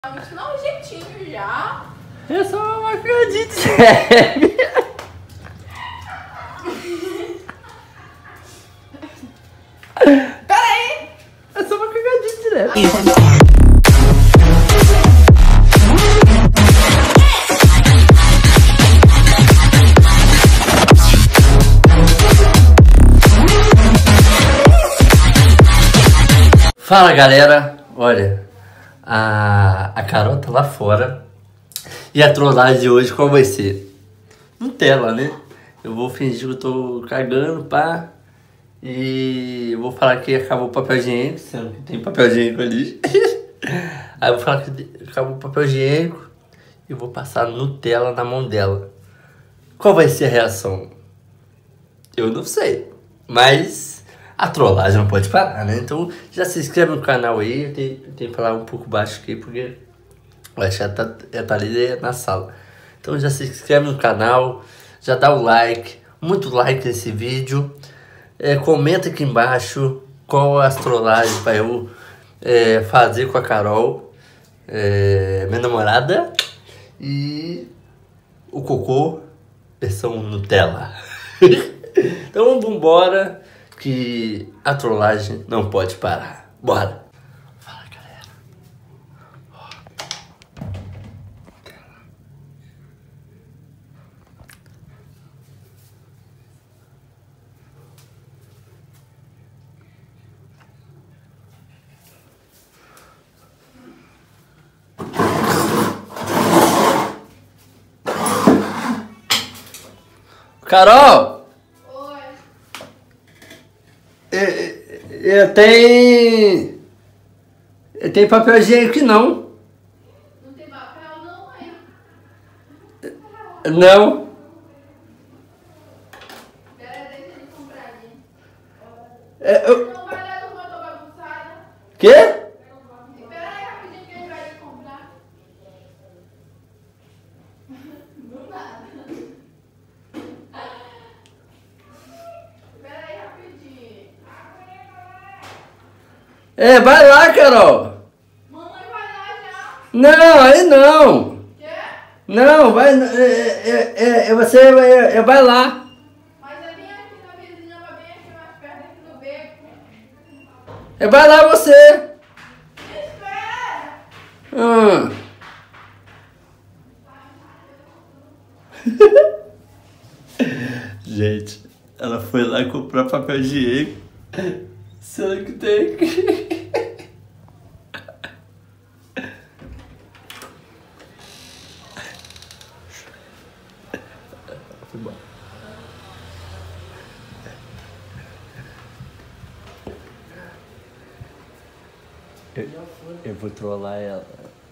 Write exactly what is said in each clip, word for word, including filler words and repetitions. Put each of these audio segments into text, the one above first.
Isso não é um jeitinho já. É só uma coisa de sério. Peraí! É só uma cagadinha de leve. Fala galera, olha, a, a Carol tá lá fora e a trollagem de hoje qual vai ser? Nutella, né? Eu vou fingir que eu tô cagando, pá. E eu vou falar que acabou o papel higiênico, sendo que tem papel higiênico ali. Aí eu vou falar que acabou o papel higiênico e vou passar Nutella na mão dela. Qual vai ser a reação? Eu não sei, mas a trollagem não pode parar, né? Então já se inscreve no canal aí, eu tenho, eu tenho que falar um pouco baixo aqui porque eu acho que ela tá, ela tá ali na sala. Então já se inscreve no canal, já dá o like, muito like nesse vídeo. É, comenta aqui embaixo qual as trollagens para eu é, fazer com a Carol, é, minha namorada, e o cocô versão Nutella. Então vambora, que a trollagem não pode parar. Bora! Fala galera. Carol! Oi. Eu tenho... Eu tenho papel higiênico que não. Não tem papel não, mãe? Não. Pera, deixa ele comprar ali. É, eu... Não vai dar uma tua bagunçada. Quê? Espera aí rapidinho que ele vai ali comprar. Não nada. Espera aí rapidinho. É, vai lá, Carol. Mamãe vai lá já. Não, aí não. Quê? Não, vai... É, é, é, você é, é, vai lá. Mas é bem aqui na vizinha, vai bem aqui mais perto aqui do beco. É, vai lá você. Espera! Hum. Gente, ela foi lá comprar papel higiênico. Será que tem aqui? Eu, eu vou trollar ela.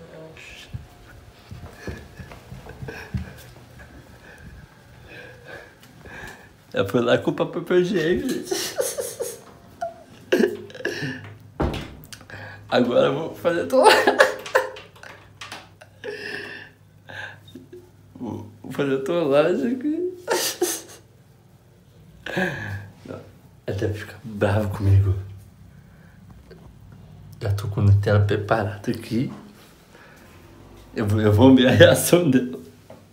Ela foi lá comprar papel higiênico, gente. Agora eu vou fazer trollagem. Vou fazer trollagem aqui. Ela deve ficar brava comigo. Já tô com a Nutella preparada aqui. Eu vou, eu vou ver a reação dela.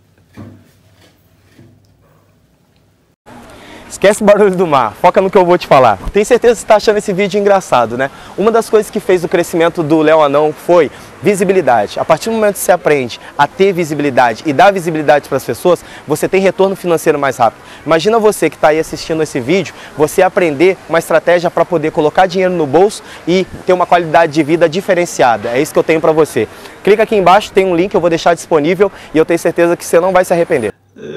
Esquece o barulho do mar, foca no que eu vou te falar. Tenho certeza que você está achando esse vídeo engraçado, né? Uma das coisas que fez o crescimento do Léo Anão foi visibilidade. A partir do momento que você aprende a ter visibilidade e dar visibilidade para as pessoas, você tem retorno financeiro mais rápido. Imagina você que está aí assistindo esse vídeo, você aprender uma estratégia para poder colocar dinheiro no bolso e ter uma qualidade de vida diferenciada. É isso que eu tenho para você. Clica aqui embaixo, tem um link, eu vou deixar disponível e eu tenho certeza que você não vai se arrepender.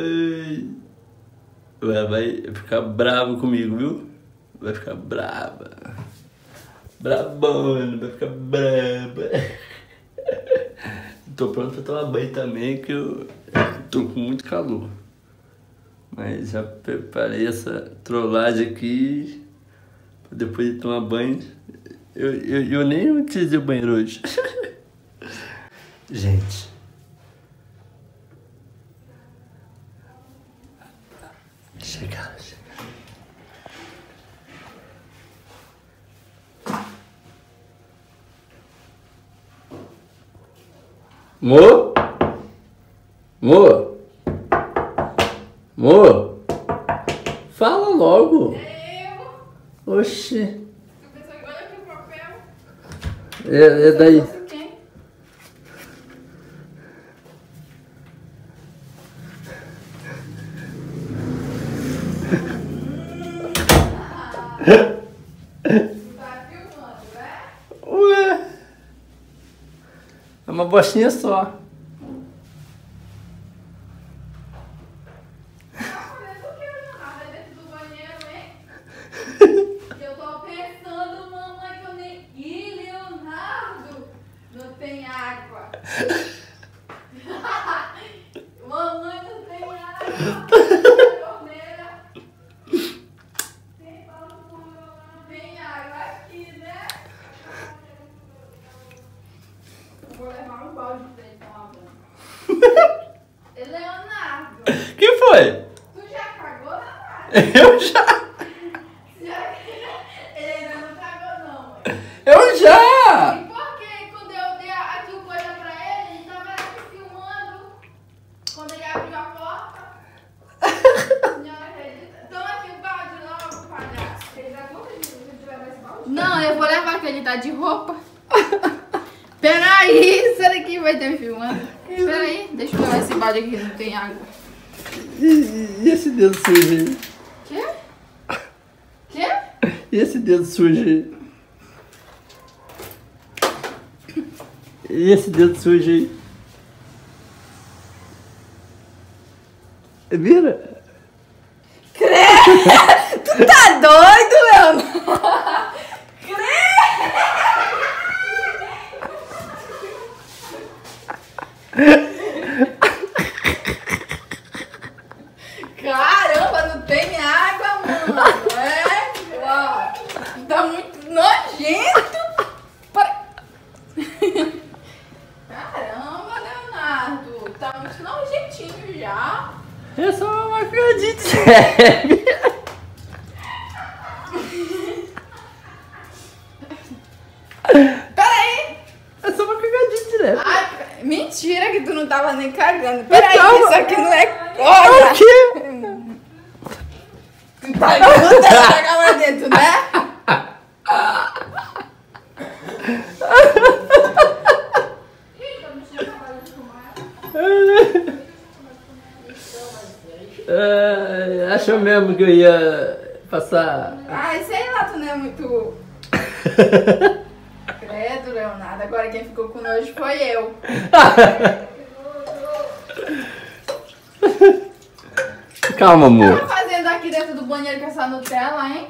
Ela vai ficar bravo comigo, viu? Vai ficar brava. Brabona, vai ficar brava. Tô pronto pra tomar banho também, que eu tô com muito calor. Mas já preparei essa trollagem aqui. Pra depois de tomar banho. Eu, eu, eu nem utilizei o banheiro hoje. Gente. Chega, chega. Mo? Mo? Mo? Fala logo. É eu. Oxi. A pessoa olha aqui o papel. É, é daí. Você quem? Tá filmando, né? Ué. É uma bostinha só. Tá fazendo o que, Leonardo? Aí dentro do banheiro, hein? Eu tô pensando, mamãe, que eu nem... Ih, Leonardo, não tem água. Mamãe, não tem água. Torneira. Tem não tem água aqui, né? Eu vou levar um balde pra ele tomar banho. Leonardo, Que foi? tu já cagou, Leonardo? Eu já. Já... Ele ainda não cagou, não, mãe. Eu já. E por que quando eu dei aqui o coisa pra ele, ele tava aqui filmando quando ele abriu a porta? Não acredita? Toma aqui o balde logo, palhaço. Ele dá conta de você levar esse balde? Não, eu vou levar que ele tá de roupa. Peraí, será que vai ter filmando? Peraí, deixa eu levar esse balde aqui que não tem água. E, e esse dedo sujo aí? Quê? Quê? E esse dedo sujo aí? E esse dedo sujo aí? Vira? Tu tá doido, Leonardo? Caramba, não tem água, mano. É? Uau. Tá muito nojento. Para... Caramba, Leonardo. Tá muito nojentinho já. É só uma cagadinha de leve. Peraí. É só uma cagadinha de leve. Ai, mentira que tu não tava nem cagando. Peraí, tava. isso aqui não é É coisa. o quê? Tu tá botando cagar lá dentro, né? É, achou mesmo que eu ia passar. Ai, sei lá, tu não é muito... Credo, Leonardo. Agora quem ficou com nojo foi eu. Calma, O que amor. tá fazendo aqui dentro do banheiro com essa Nutella, hein?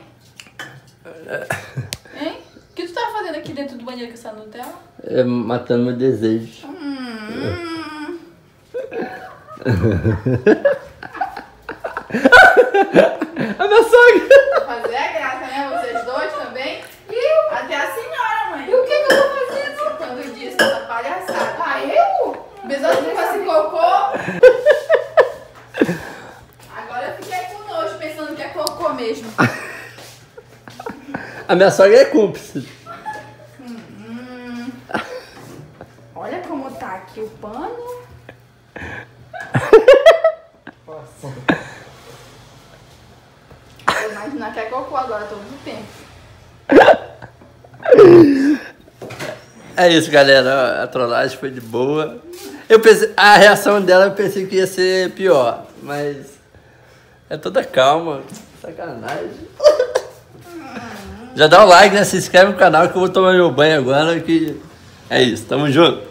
Hein? O que tu tá fazendo aqui dentro do banheiro com essa Nutella? É, matando meu desejo. Hum. A minha sogra! Fazer a graça, né? Vocês dois também. Eu? Até a senhora, mãe. E o que que eu tô fazendo? Quando disse essa palhaçada. Ah, eu? Pensando que fosse cocô. Agora eu fiquei com nojo, pensando que é cocô mesmo. A minha sogra é cúmplice. Hum. Olha como tá aqui o pano. Vou imaginar que é cocô agora todo o tempo. É isso, galera. A trollagem foi de boa. Eu pensei, a reação dela eu pensei que ia ser pior, mas é toda calma. Sacanagem. Já dá o like, né? Se inscreve no canal que eu vou tomar meu banho agora. Que é isso. Tamo junto.